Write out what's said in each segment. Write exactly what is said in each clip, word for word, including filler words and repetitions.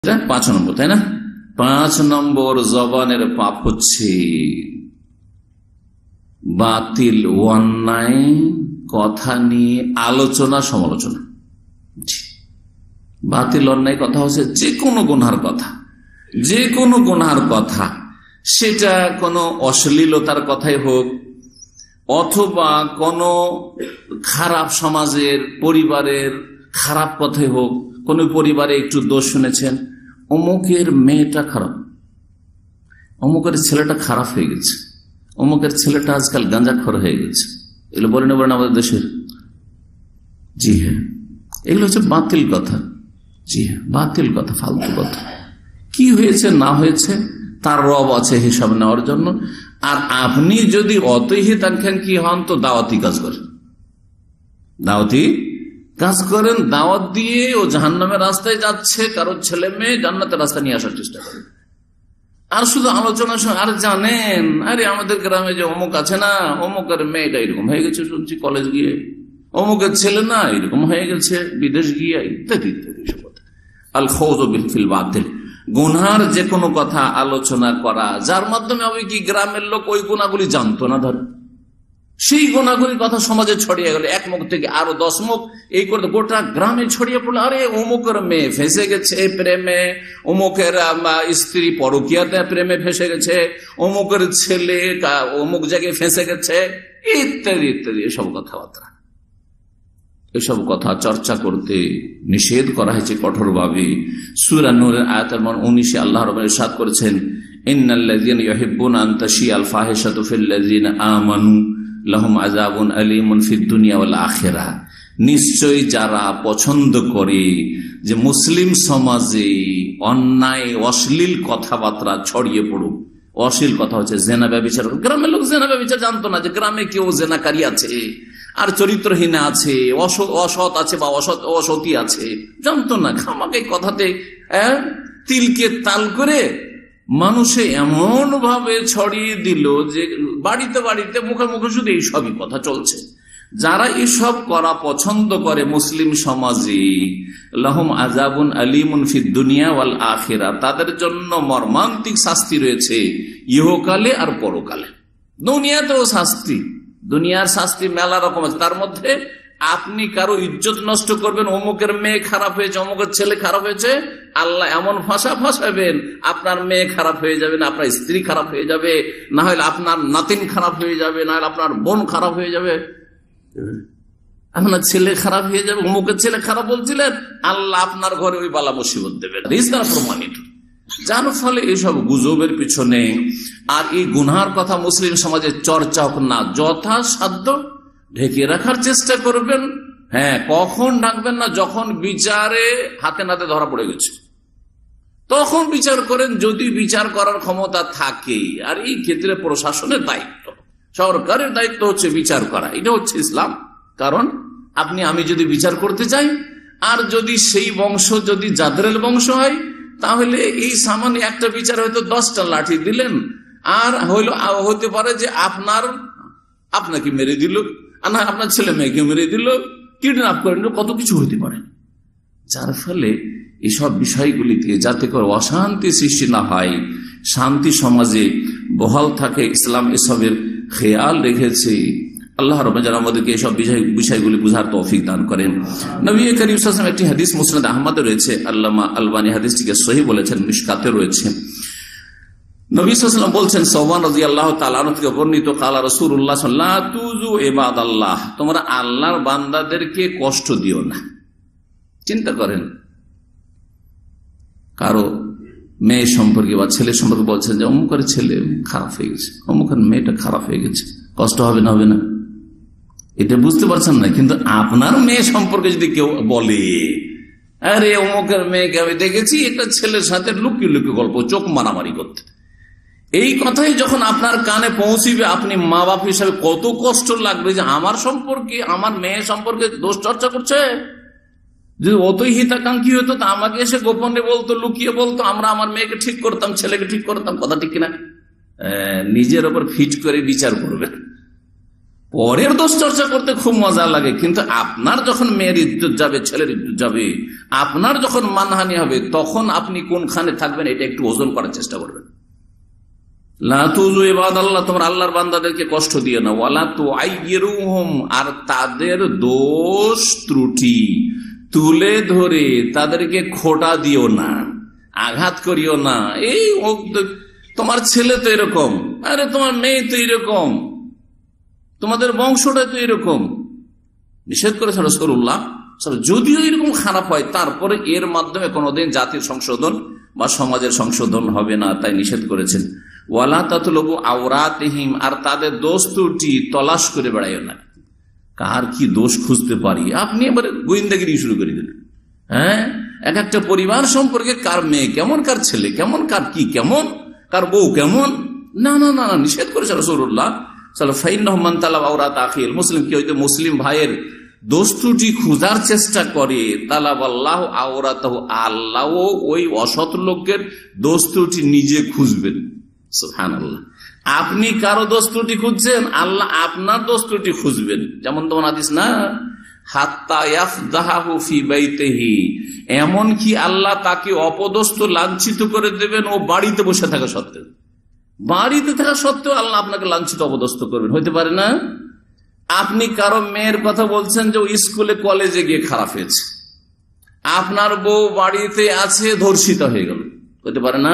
পাঁচ নম্বর, তাই না? পাঁচ নম্বর জবানের পাপ হচ্ছে বাতিল অন্যায় কথা নিয়ে আলোচনা সমালোচনা। বাতিল অন্যায় কথা হচ্ছে যে কোনো গুনার কথা, যে কোনো গুনার কথা, সেটা কোনো অশ্লীলতার কথাই হোক অথবা কোনো খারাপ সমাজের পরিবারের খারাপ কথাই হোক। কোন পরিবারে একটু দোষ শুনেছেন, অমুকের মেয়েটা খারাপ, অমুকের ছেলেটা খারাপ হয়ে গেছে, অমুকের ছেলেটা আজকাল গাঁজাখোর হয়ে গেছে, এগুলো বলে না বলেন আমাদের দেশের? জি হ্যাঁ, এগুলো হচ্ছে বাতিল কথা। জি হ্যাঁ, বাতিল কথা, ফালতু কথা। কি হয়েছে না হয়েছে তার রব আছে হিসাব নেওয়ার জন্য। আর আপনি যদি অতই হিতানখান কি হন তো দাওয়াতি কাজ করেন, দাওয়াতি কাজ করেন, দাওয়াত দিয়ে ও জাহান্নামের রাস্তায় যাচ্ছে, কারোর ছেলে মেয়ে জান্নাতের রাস্তা নিয়ে আসার চেষ্টা করেন। আর শুধু আলোচনা, আর জানেন আরে আমাদের গ্রামে যে অমুক আছে না, অমুকের মেয়েটা এরকম হয়ে গেছে শুনছি কলেজ গিয়ে, অমুকের ছেলে না এরকম হয়ে গেছে বিদেশ গিয়ে, ইত্যাদি ইত্যাদি। আল খৌজ বিল ফিল বাতিল, গুনার যে কোনো কথা আলোচনা করা, যার মাধ্যমে হবে কি গ্রামের লোক ওই গুণাগুলি জানতো না, ধর সেই গুণাগুলির কথা সমাজে ছড়িয়ে গেল, এক মুখ থেকে আরো দশ মুখ, এই করে গোটা গ্রামে ছড়িয়ে পড়লো। আরে অমুকের মেয়ে ফেঁসে গেছে প্রেমে, অমুকের স্ত্রী পরকীয়াতে প্রেমে ফেঁসে গেছে, অমুকের ছেলে অমুক জায়গায় ফেঁসে গেছে, ইত্যাদি ইত্যাদি। এসব কথাবার্তা, এসব কথা চর্চা করতে নিষেধ করা হয়েছে কঠোরভাবে। সূরা নূরের আয়াতের মান উনিশে আল্লাহ রাব্বুল ইরশাদ করেছেন, ইন্নাল্লাযীনা ইউহিব্বুনা আন তাশিয়াল ফাহিশাতু ফিল্লাযীনা আমানু লাহুম আযাবুন আলীমুন ফিদ দুনিয়া ওয়াল আখিরাহ। নিশ্চয়ই যারা পছন্দ করে যে মুসলিম সমাজে অন্যায় অশ্লীল কথাবার্তা ছড়িয়ে পড়ুক। অশ্লীল কথা হচ্ছে জেনা ব্যভিচার। গ্রামের লোক জেনা ব্যভিচার জানতো না যে গ্রামে কেউ জেনাকারী আছে আর চরিত্রহীন আছে, অসৎ আছে বা অসৎ অসতী আছে, জানতো না। খামাকে কথাতে তিলকে তাল করে মানুষে এমন ভাবে ছড়িয়ে দিল যে বাড়িতে বাড়িতে মুখে মুখে শুধু এইসবই কথা চলছে। যারা এসব করা পছন্দ করে মুসলিম সমাজে, লাহুম আযাবুন আলীমুন ফিদ দুনিয়া ওয়াল আখিরাহ, তাদের জন্য মর্মান্তিক শাস্তি রয়েছে ইহকালে আর পরকালে। দুনিয়াতেও শাস্তি, দুনিয়ার শাস্তি মেলা রকম আছে। তার মধ্যে আপনি কারো ইজ্জত নষ্ট করবেন, অমুকের মেয়ে খারাপ হয়েছে, অমুকের ছেলে খারাপ হয়েছে, আল্লাহ এমন ভাষা ভাসাবেন আপনার মেয়ে খারাপ হয়ে যাবে, না আপনার স্ত্রী খারাপ হয়ে যাবে, না হলে আপনার নাতিন খারাপ হয়ে যাবে, না হলে আপনার বোন খারাপ হয়ে যাবে, আপনার ছেলে খারাপ হয়ে যাবে। অমুকের ছেলে খারাপ বলছিলেন, আল্লাহ আপনার ঘরে ওই বালা মুসিবত দেবেন, প্রমাণিত। যার ফলে এইসব গুজবের পিছনে আর এই গুনহার কথা মুসলিম সমাজে চর্চা হোক না, যথাসাধ্য ঢেকে রাখার চেষ্টা করবেন। হ্যাঁ, কখন ঢাকবেন না? যখন বিচারে হাতে নাতে ধরা পড়ে গেছে তখন বিচার করেন, যদি বিচার করার ক্ষমতা থাকে। আর এই ক্ষেত্রে প্রশাসনের দায়িত্ব, সরকারের দায়িত্ব হচ্ছে বিচার করা। এটা হচ্ছে ইসলাম। কারণ আপনি আমি যদি বিচার করতে চাই, আর যদি সেই বংশ যদি জাদরেল বংশ হয়, তাহলে এই সামান্য একটা বিচার হয়তো দশটা লাঠি দিলেন, আর হইল হতে পারে যে আপনার আপনাকে মেরে দিল, না আপনার ছেলে মেয়েকে মেরে দিল, কিডন্যাপ করে নিল, কত কিছু হইতে পারে। যার ফলে এইসব বিষয়গুলিতে যাতে করে অশান্তি সৃষ্টি না হয়, শান্তি সমাজে বহাল থাকে, ইসলাম এসবের খেয়াল রেখেছে। আল্লাহ রাব্বুল আলামিন আমাদেরকে এইসব বিষয়গুলি বুঝার তৌফিক দান করেন। নবী করিম সাল্লাল্লাহু আলাইহি ওয়াসাল্লাম একটি হাদিস মুসনাদ আহমদে রয়েছে, আল্লামা আলবানী হাদিসটিকে সহিহ বলেছেন, মিশকাতে রয়েছে। নবী সাল্লাল্লাহু আলাইহি ওয়াসাল্লাম বলছেন, সাওবান রাদিয়াল্লাহু তাআলা আনহু থেকে বর্ণিত, ক্বালা রাসূলুল্লাহ সাল্লাল্লাহু আলাইহি ওয়াসাল্লাম, তুযু ইবাদাল্লাহ, তোমরা আল্লাহর বান্দাদেরকে কষ্ট দিও না। চিন্তা করেন, কারো মেয়ে সম্পর্কে বা ছেলে সম্পর্কে বলছেন যে অমুকের ছেলে খারাপ হয়ে গেছে, অমুকের মেয়েটা খারাপ হয়ে গেছে, কষ্ট হবে না? হবে না? এটা বুঝতে পারছেন না। কিন্তু আপনার মেয়ে সম্পর্কে যদি কেউ বলে, আরে অমুকের মেয়েকে আমি দেখেছি একটা ছেলের সাথে লুকিয়ে লুকিয়ে গল্প, চোখ মারামারি করতে, এই কথাই যখন আপনার কানে পৌঁছিবে, আপনি মা বাপ হিসাবে কত কষ্ট লাগবে যে আমার সম্পর্কে, আমার মেয়ে সম্পর্কে দোষ চর্চা করছে। যদি অতই হিতাকাঙ্ক্ষী হতো তা আমাকে এসে গোপনে বলতো, লুকিয়ে বলতো, আমরা আমার মেয়েকে ঠিক করতাম, ছেলেকে ঠিক করতাম। কথা ঠিক কিনা? নিজের ওপর ফিট করে বিচার করবেন। পরের দোষ চর্চা করতে খুব মজা লাগে, কিন্তু আপনার যখন মেয়ের ইজ্জত যাবে, ছেলের ইজ্জত যাবে, আপনার যখন মানহানি হবে, তখন আপনি কোনখানে থাকবেন এটা একটু ওজন করার চেষ্টা করবেন। লা তুযু ইবাদাল্লাহ, তোমরা আল্লাহর বান্দাদেরকে কষ্ট দিও না। ওয়ালা তুআইয়িরুহুম, আর তাদের দোষ ত্রুটি তুলে ধরে তাদেরকে খোঁটা দিও না, আঘাত করিও না। এই তোমার ছেলে তো এরকম, আরে তোমার মেয়ে তো এরকম, তোমাদের বংশটা তো এরকম, নিষেধ করেছেন রাসূলুল্লাহ। যদিও এরকম খারাপ হয়, তারপরে এর মাধ্যমে কোনোদিন জাতির সংশোধন বা সমাজের সংশোধন হবে না, তাই নিষেধ করেছেন। ওয়ালা তাতলুবু আওরাতিহিম, আর তাদের দোষ ত্রুটি তলাশ করে বেড়াইও না। কার কি দোষ খুঁজতে পারি, আপনি এবার গোয়েন্দাগিরি শুরু করে দিলেন। হ্যাঁ, এক একটা পরিবার সম্পর্কে কার মেয়ে কেমন, কার ছেলে কেমন, কার কি কেমন, কার বউ কেমন, না না না, নিষেধ করেছে রাসূলুল্লাহ। মুসলিম কি হইতে মুসলিম ভাইয়ের দোষ ত্রুটি খুঁজার চেষ্টা করে, তালাবাল্লাহ আওরাতাহু, আল্লাহ ওই অসৎ লোকের দোষ ত্রুটি নিজে খুঁজবেন। সুবহানাল্লাহ। আপনি কারো দোষ ত্রুটি খুঁজছেন, আল্লাহ আপনার দোষ ত্রুটি খুঁজবেন। যেমন তোমার হাদিস না, হাত্তা ইয়াফদাহু ফি বাইতিহি, এমন কি আল্লাহ তাকে অপদস্থ লাঞ্ছিত করে দেবেন ও বাড়িতে বসে থাকা সত্ত্বেও। বাড়িতে থাকা সত্ত্বেও আল্লাহ আপনাকে লাঞ্ছিত অপদস্থ করবেন, হইতে পারে না? আপনি কারো মেয়ের কথা বলছেন যে ও স্কুলে কলেজে গিয়ে খারাপ হয়েছে, আপনার বউ বাড়িতে আছে ধর্ষিত হয়ে গেল, হইতে পারে না?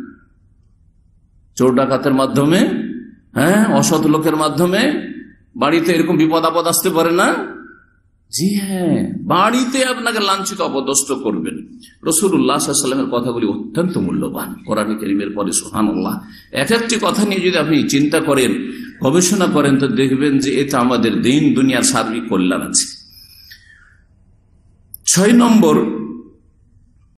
চোর ডাকাতের মাধ্যমে, হ্যাঁ, অসৎ লোকের মাধ্যমে বাড়িতে এরকম বিপদ আপদ আসতে পারে না? জি হ্যাঁ, বাড়িতে আপনাকে লাঞ্ছিত অপদস্থ করবেন। রাসূলুল্লাহ সাল্লাল্লাহু আলাইহি ওয়াসাল্লামের কথাগুলি অত্যন্ত মূল্যবান, কোরআন কারীমের পরে সুবহানাল্লাহ। এক একটি কথা নিয়ে যদি আপনি চিন্তা করেন, গবেষণা করেন, তো দেখবেন যে এতে আমাদের দিন দুনিয়ার সার্বিক কল্যাণ আছে। ছয় নম্বর